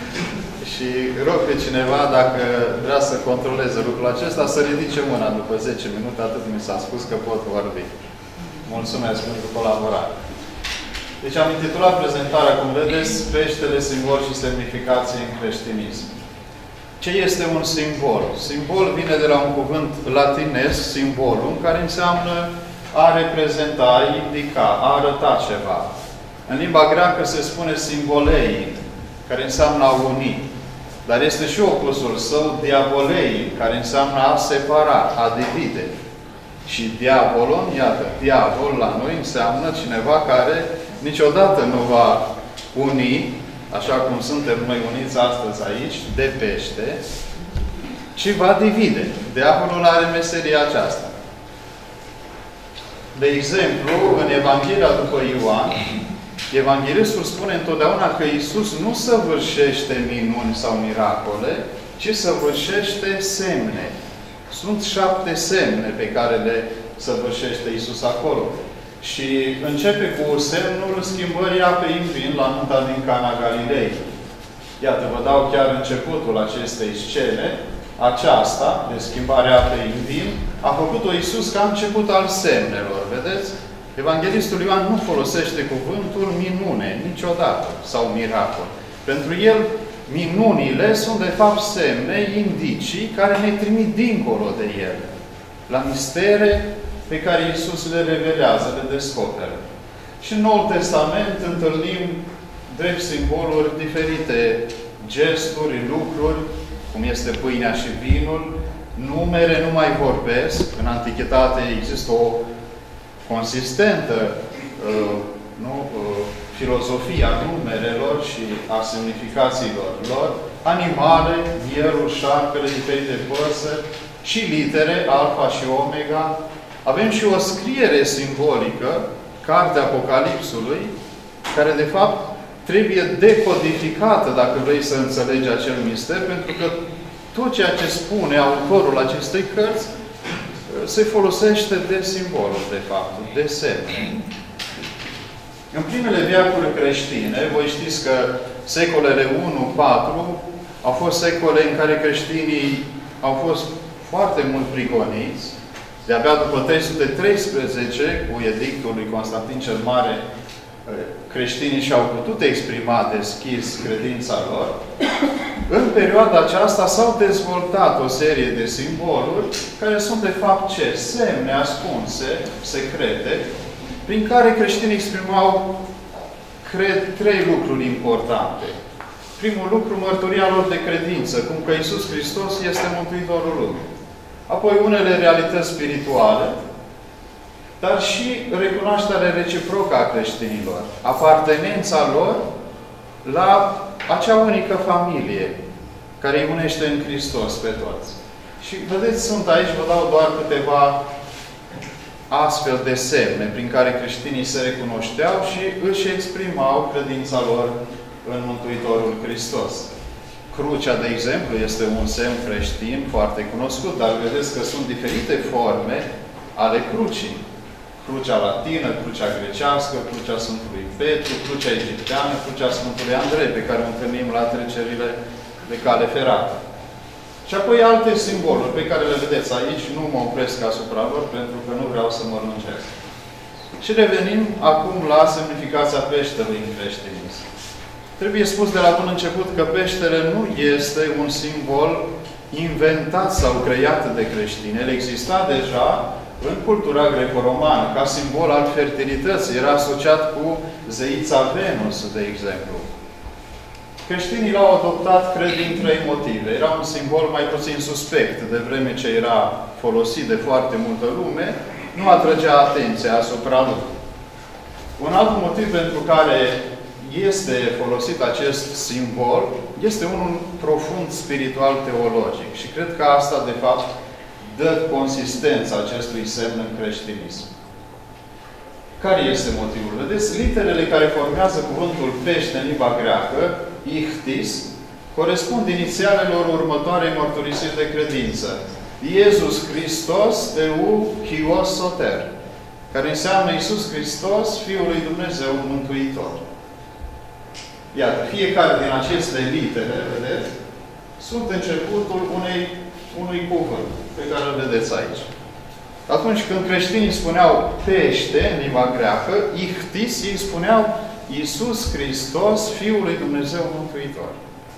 Și rog pe cineva, dacă vrea să controleze lucrul acesta, să ridice mâna după 10 minute, atât mi s-a spus că pot vorbi. Mulțumesc pentru colaborare. Deci am intitulat prezentarea, cum vedeți, peștele, simbol și semnificație în creștinism. Ce este un simbol? Simbol vine de la un cuvânt latinesc, simbolum, care înseamnă a reprezenta, a indica, a arăta ceva. În limba greacă se spune simbolei, care înseamnă a uni. Dar este și opusul său, diabolei, care înseamnă a separa, a divide. Și diabolon, iată, diavol la noi înseamnă cineva care niciodată nu va uni, așa cum suntem noi uniți astăzi aici, de pește, ci va divide. Diavolul are meseria aceasta. De exemplu, în Evanghelia după Ioan, Evanghelistul spune întotdeauna că Iisus nu săvârșește minuni sau miracole, ci săvârșește semne. Sunt 7 semne pe care le săvârșește Iisus acolo. Și începe cu semnul schimbării apei în vin la nunta din Cana Galilei. Iată, vă dau chiar începutul acestei scene. Aceasta, de schimbarea apei în vin, a făcut-o Iisus ca început al semnelor. Vedeți? Evanghelistul Ioan nu folosește cuvântul minune niciodată sau miracol. Pentru el, minunile sunt de fapt semne, indicii, care ne trimit dincolo de ele. La mistere pe care Iisus le revelează, le descoperă. Și în Noul Testament întâlnim drept simboluri diferite gesturi, lucruri, cum este pâinea și vinul. Numere nu mai vorbesc. În Antichitate există o consistentă filozofie a numerelor și a semnificațiilor lor. Animale, mierul, șarpele, diferite păsări și litere, alfa și omega. Avem și o scriere simbolică, Cartea Apocalipsului, care de fapt trebuie decodificată, dacă vrei să înțelegi acel mister, pentru că tot ceea ce spune autorul acestei cărți se folosește de simboluri, de fapt, de semne. În primele veacuri creștine, voi știți că secolele 1-4 au fost secole în care creștinii au fost foarte mult prigoniți. De-abia după 313, cu edictul lui Constantin cel Mare, creștinii și-au putut exprima deschis credința lor. În perioada aceasta s-au dezvoltat o serie de simboluri care sunt de fapt ce? Semne ascunse, secrete, prin care creștinii exprimau, cred, 3 lucruri importante. Primul lucru, mărturia lor de credință, cum că Iisus Hristos este Mântuitorul lumii. Apoi unele realități spirituale, dar și recunoașterea reciprocă a creștinilor, apartenența lor la acea unică familie care îi unește în Hristos pe toți. Și vedeți, sunt aici, vă dau doar câteva astfel de semne prin care creștinii se recunoșteau și își exprimau credința lor în Mântuitorul Hristos. Crucea, de exemplu, este un semn creștin foarte cunoscut, dar vedeți că sunt diferite forme ale crucii. Crucea latină, crucea grecească, crucea Sfântului Petru, crucea egipteană, crucea Sfântului Andrei, pe care o întâlnim la trecerile de cale ferată. Și apoi alte simboluri pe care le vedeți aici, nu mă opresc asupra lor, pentru că nu vreau să mă lungesc. Și revenim acum la semnificația peștelui în creștinism. Trebuie spus de la bun început că peștele nu este un simbol inventat sau creat de creștini. El exista deja în cultura greco-romană, ca simbol al fertilității. Era asociat cu zeița Venus, de exemplu. Creștinii l-au adoptat, cred, din trei motive. Era un simbol mai puțin suspect, de vreme ce era folosit de foarte multă lume, nu atrăgea atenția asupra lui. Un alt motiv pentru care este folosit acest simbol este unul profund spiritual teologic. Și cred că asta, de fapt, dă consistența acestui semn în creștinism. Care este motivul? Vedeți, literele care formează cuvântul pește în limba greacă, ichtis, corespund inițialelor următoarei mărturisiri de credință. Iesus Hristos, Teu, Chios Soter, care înseamnă Iisus Hristos, Fiul lui Dumnezeu, Mântuitor. Iată, fiecare din aceste litere, vedeți, sunt începutul unui cuvânt pe care îl vedeți aici. Atunci când creștinii spuneau pește în limba greacă, ichtis, ei spuneau Iisus Hristos, Fiul lui Dumnezeu Mântuitor.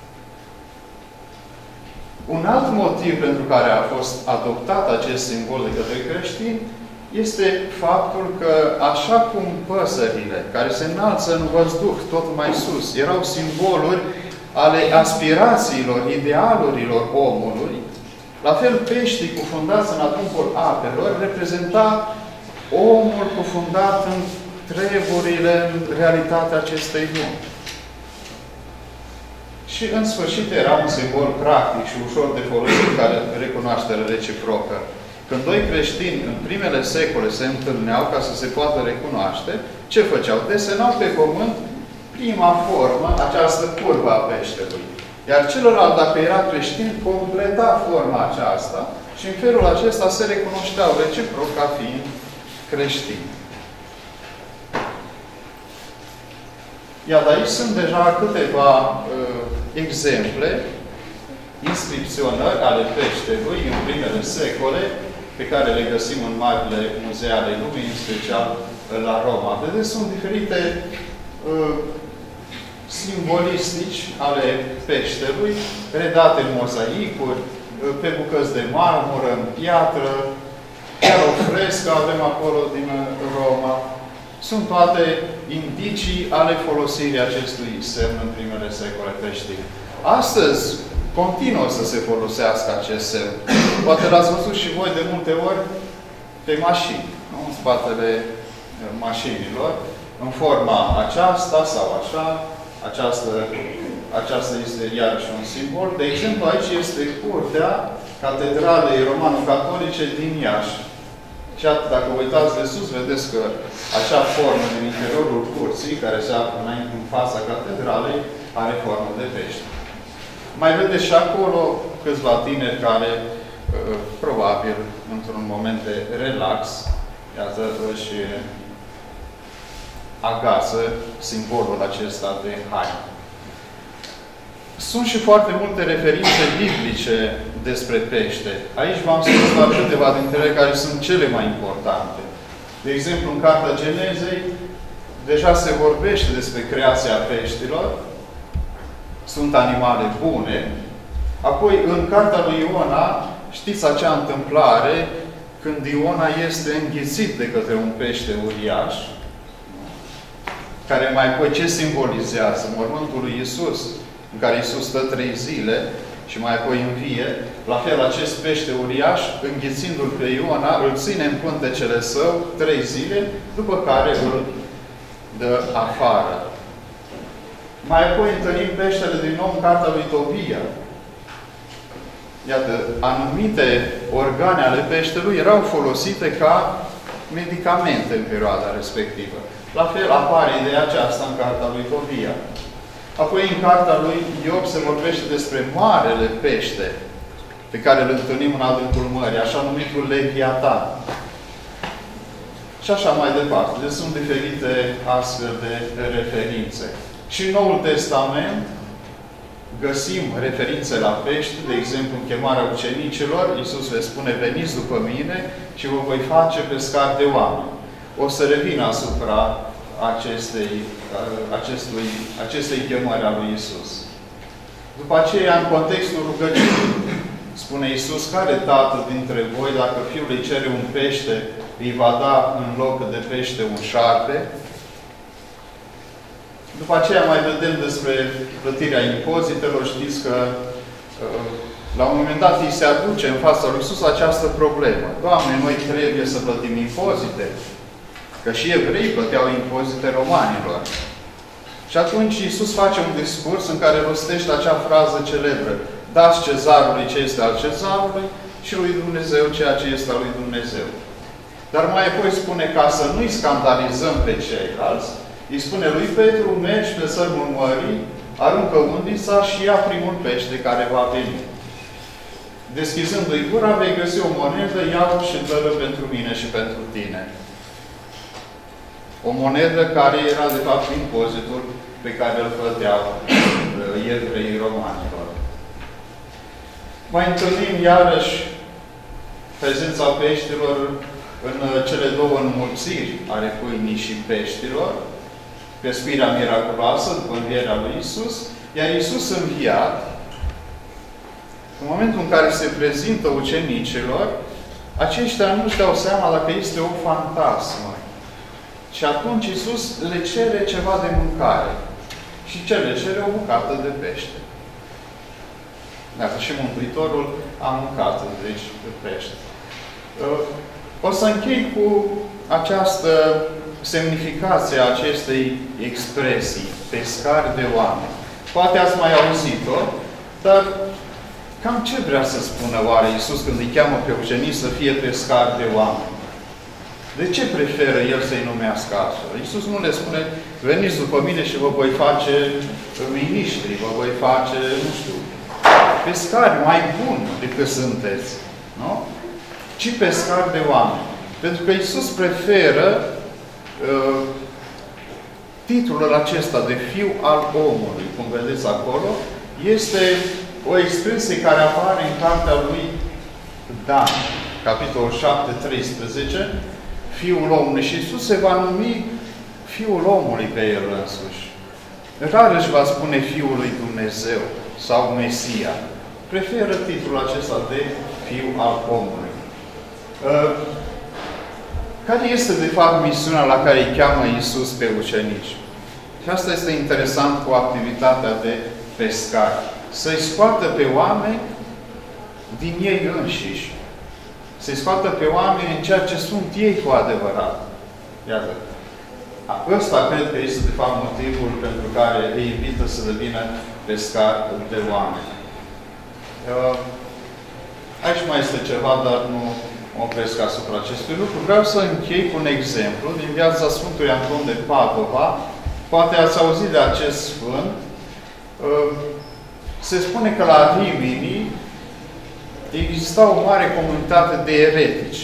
Un alt motiv pentru care a fost adoptat acest simbol de către creștini este faptul că, așa cum păsările care se înalță în văzduh tot mai sus erau simboluri ale aspirațiilor, idealurilor omului, la fel peștii cufundați în adâncul apelor reprezenta omul cufundat în treburile, în realitatea acestei lumi. Și în sfârșit era un simbol practic și ușor de folosit, care recunoaștere reciprocă. Când doi creștini în primele secole se întâlneau ca să se poată recunoaște, ce făceau? Desenau pe pământ prima formă, această curbă a peștelui. Iar celălalt, dacă era creștin, completa forma aceasta și în felul acesta se recunoșteau reciproc ca fiind creștini. Iar aici sunt deja câteva exemple, inscripționări ale peștelui în primele secole, pe care le găsim în marile muzee ale lumii, în special la Roma. Vedeți, sunt diferite simbolistici ale peștelui, redate în mozaicuri, pe bucăți de marmură, în piatră, chiar o frescă avem acolo din Roma. Sunt toate indicii ale folosirii acestui semn în primele secole creștine. Astăzi continuă să se folosească acest semn. Poate l-ați văzut și voi de multe ori pe mașini, nu? În spatele mașinilor, în forma aceasta sau așa. Aceasta este iarăși un simbol. De exemplu, aici este curtea Catedralei Romano-Catolice din Iași. Și atât, dacă uitați de sus, vedeți că acea formă din interiorul curții, care se află înainte în fața catedralei, are formă de pește. Mai vedeți și acolo câțiva tineri care, probabil, într-un moment de relax, iată, își agață simbolul acesta de haină. Sunt și foarte multe referințe biblice despre pește. Aici v-am spus doar câteva dintre ele care sunt cele mai importante. De exemplu, în Cartea Genezei, deja se vorbește despre creația peștilor. Sunt animale bune. Apoi, în Cartea lui Iona, știți acea întâmplare când Iona este înghițit de către un pește uriaș, care mai apoi ce simbolizează? Mormântul lui Iisus, în care Iisus stă 3 zile și mai apoi învie. La fel, acest pește uriaș, înghițindu-l pe Iona, îl ține în pântecele său 3 zile, după care îl dă afară. Mai apoi întâlnim peștele din nou în Cartea lui Tobia. Iată, anumite organe ale peștelui erau folosite ca medicamente în perioada respectivă. La fel apare ideea aceasta în cartea lui Tobia. Apoi în cartea lui Iov se vorbește despre marele pește pe care îl întâlnim în adâncul mării, așa numitul Leviatan. Și așa mai departe. Deci sunt diferite astfel de referințe. Și în Noul Testament găsim referințe la pești, de exemplu în chemarea ucenicilor, Iisus le spune, veniți după mine și vă voi face pescari de oameni. O să revin asupra acestei chemări a lui Iisus. După aceea, în contextul rugăciunii, spune Iisus, care tată dintre voi, dacă fiul îi cere un pește, îi va da în loc de pește un șarpe? După aceea mai vedem despre plătirea impozitelor. Știți că la un moment dat îi se aduce în fața lui Iisus această problemă. Doamne, noi trebuie să plătim impozite. Că și evreii plăteau impozite romanilor. Și atunci Iisus face un discurs în care rostește acea frază celebră. Dați cezarului ce este al cezarului și lui Dumnezeu ceea ce este al lui Dumnezeu. Dar mai apoi spune, ca să nu-i scandalizăm pe ceilalți, îi spune lui Petru, mergi pe sărmul mării, aruncă undița și ia primul pește care va veni. Deschizându-i gura, vei găsi o monedă, ia-o și dă-l pentru mine și pentru tine. O monedă care era, de fapt, impozitul pe care îl plăteau evreii romanilor. Mai întâlnim iarăși prezența peștilor în cele două înmulțiri ale pâinii și peștilor, pescuirea miraculoasă după învierea lui Iisus, iar Iisus înviat, în momentul în care se prezintă ucenicilor, aceștia nu-și dau seama dacă este o fantasmă. Și atunci Iisus le cere ceva de mâncare. Și ce le cere? O bucată de pește. Dacă și Mântuitorul a mâncat, deci, de pește. O să închei cu această semnificație a acestei expresii, pescari de oameni. Poate ați mai auzit-o, dar cam ce vrea să spună oare Iisus când îi cheamă pe ucenici să fie pescari de oameni? De ce preferă El să-i numească astfel? Iisus nu le spune, veniți după mine și vă voi face miniștri, vă voi face, nu știu, pescari mai buni decât sunteți. Nu? Ci pescari de oameni. Pentru că Iisus preferă titlul acesta de Fiu al omului, cum vedeți acolo, este o expresie care apare în cartea lui Dan, capitolul 7:13, Fiul omului. Și Iisus se va numi Fiul omului pe El însuși. Rar își va spune Fiul lui Dumnezeu sau Mesia. Preferă titlul acesta de Fiu al omului. Care este, de fapt, misiunea la care îi cheamă Iisus pe ucenici? Și asta este interesant cu activitatea de pescar. Să-i scoată pe oameni din ei înșiși. Să-i scoată pe oameni în ceea ce sunt ei cu adevărat. Iată. Ăsta cred că este, de fapt, motivul pentru care îi invită să devină pescar de oameni. Aici mai este ceva, dar nu opresc asupra acestui lucru. Vreau să închei cu un exemplu din viața Sfântului Anton de Padova. Poate ați auzit de acest sfânt. Se spune că la Rimini exista o mare comunitate de eretici.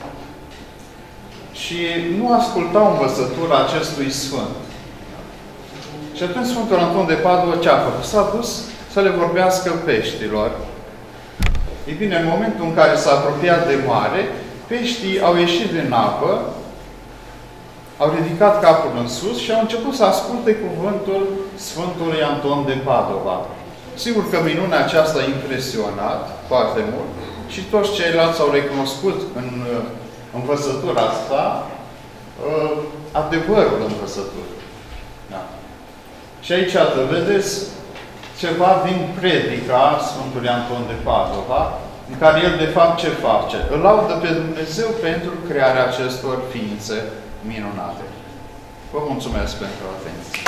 Și nu ascultau învățătura acestui sfânt. Și atunci Sfântul Anton de Padova ce a făcut? S-a dus să le vorbească peștilor. Ei bine, în momentul în care s-a apropiat de mare, peștii au ieșit din apă, au ridicat capul în sus și au început să asculte cuvântul Sfântului Anton de Padova. Sigur că minunea aceasta a impresionat foarte mult și toți ceilalți au recunoscut în învățătura asta adevărul învățăturii. Da. Și aici, vedeți, ceva din predica Sfântului Anton de Padova, în care el, de fapt, ce face? Îl laudă pe Dumnezeu pentru crearea acestor ființe minunate. Vă mulțumesc pentru atenție.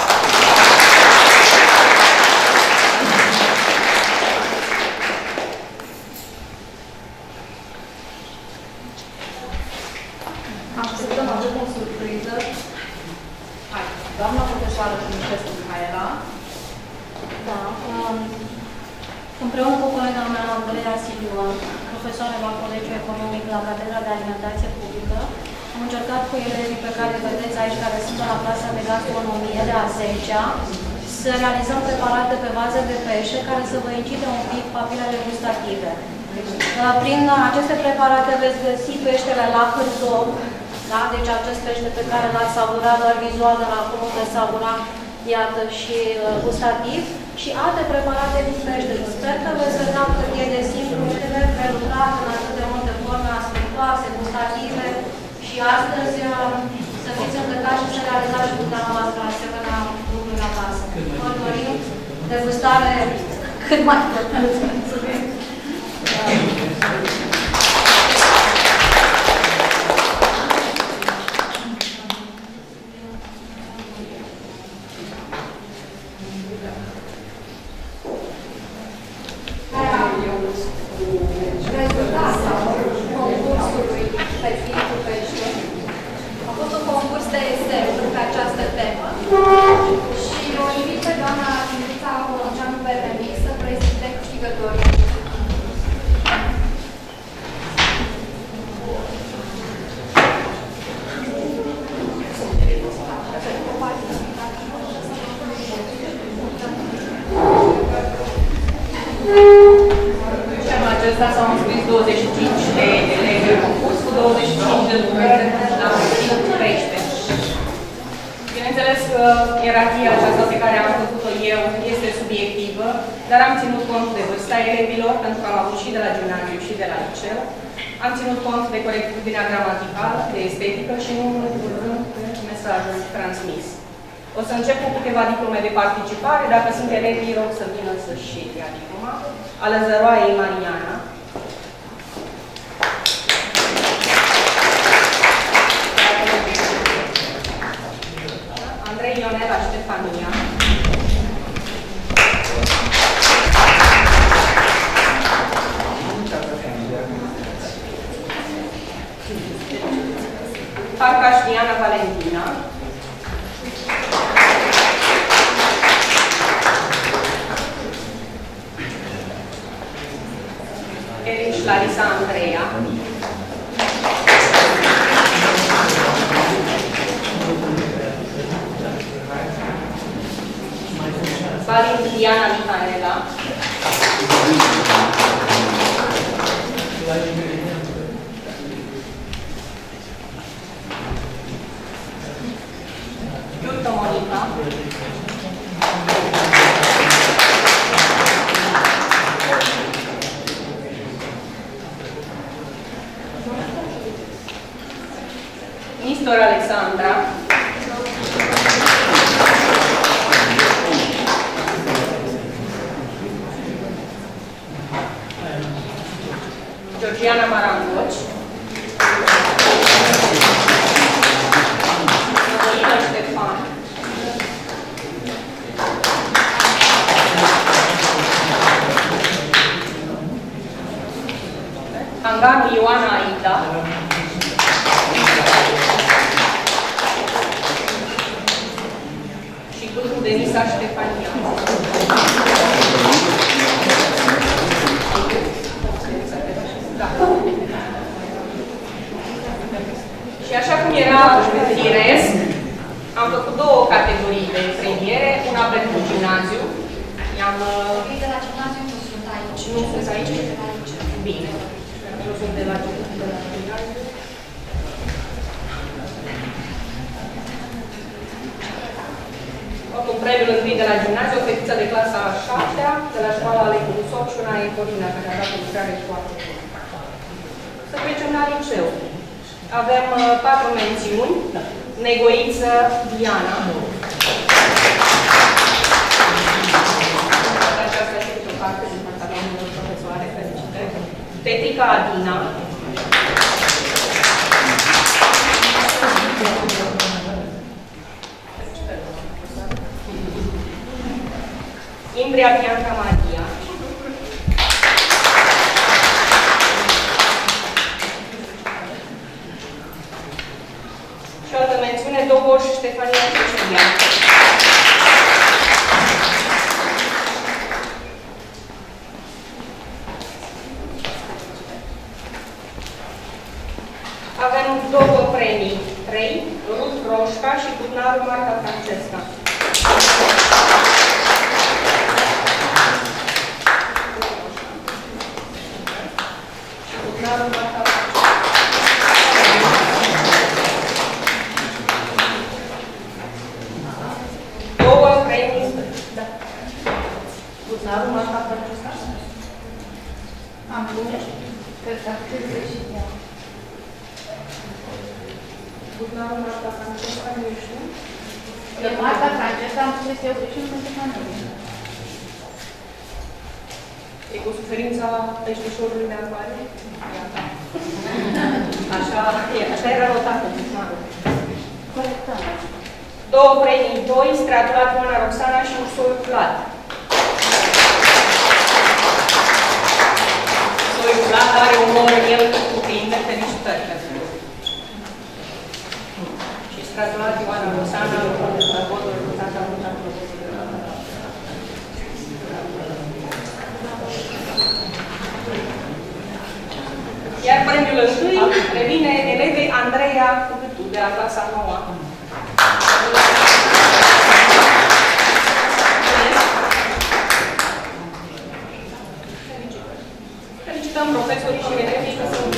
Am să Împreună cu colega mea, Andreea Silva, profesoară la Colegiul Economic la Catedra de Alimentație Publică, am încercat cu elevii pe care îi vedeți aici, care sunt la clasa de gastronomie de a 10-a, să realizăm preparate pe bază de pește care să vă incite un pic papilele gustative. Prin aceste preparate veți găsi peștele la hârtog, da? Deci acest pește pe care l-ați savurat doar vizual, dar acum veți savura, iată, și gustativ, și alte preparate cu pește. Sper că veți vedea cât e de simplu peștele prelucrat în atât de multe forme aspectoase, gustative, și astăzi să fiți încântați și să realizați și dumneavoastră asemenea lucruri acasă. Vă dorim degustare cât mai plăcută. S-au înscris 25 de elevi în concurs, cu 25 de lucrări la 13. Bineînțeles că ierarhia aceasta pe care am făcut-o eu este subiectivă, dar am ținut cont de vârsta elevilor, pentru că am avut și de la gimnaziu și de la liceu. Am ținut cont de corectitudinea gramaticară, de estetică și nu în ultimul rând de mesajul transmis. O să încep cu câteva diplome de participare. Dacă sunt elevi, rog să vină să-și ia diploma. Alăzăroaiei Mariana. Andrei Ionela Ștefania. Farcaș Diana Valentina. Eric Larisa Andreea. Valin Diana Mihaela. Iurtă Monica. Nistor Alexandra. Georgiana Marangoci. Nădălina Ștefan. Anganu Ioana Aida. Și Gândru Denisa Ștefania. Da. Și așa cum era firesc, am făcut două categorii de premiere, una pentru gimnaziu. De la gimnaziu nu sunt aici. Nu sunt aici? Bine. Nu sunt de la gimnaziu. Un premiul întâi de la gimnaziu, o fetiță de clasa a 7-a, de la școala Alecu Rusoc și una Ecorina, care a dat o lucrare foarte bună. Să trecem la liceu. Avem 4 mențiuni. Negoiță Diana. Aceasta și o parte din pantalonul profesoare, felicitări. Tetica Adina. Imbria Bianca Maria. Și o altă mențiune, Doboș Ștefania Cecilia. Bucnarul Marta Francesca? Am spus. Cred că ar trebui și ea. Bucnarul Marta Francesca, nu știu. E Marta Francesca, am spus eu și nu pentru familie. E cu suferința peștișorului de acvare? Așa era rotată, Bucnarul. Corectat. 2 premii, 2, Streatulat Ioana Roxana și Ursoi Vlad. Ursoi Vlad are umor, el cuprinde, felicitări pentru el. Și Streatulat Ioana Roxana, votul rezultat a votat votul. Iar premiul întâi revine elevei Andreea Cubitu, de la clasa 9. Felicităm profesorii și elevii că sunt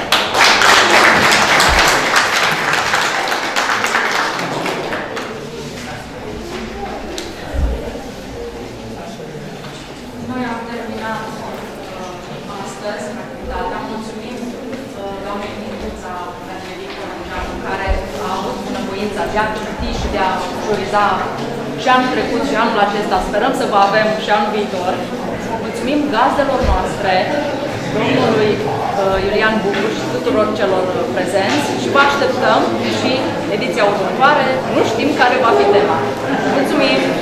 Noi am terminat astăzi activitatea. Mulțumim doamnei Nicuța care a avut bunăvoința de a citi și de a juriza și anul trecut și anul acesta. Sperăm să vă avem și anul viitor. Mulțumim gazdelor noastre, domnului Iulian Bucu și tuturor celor prezenți și vă așteptăm și ediția următoare. Nu știm care va fi tema. Mulțumim!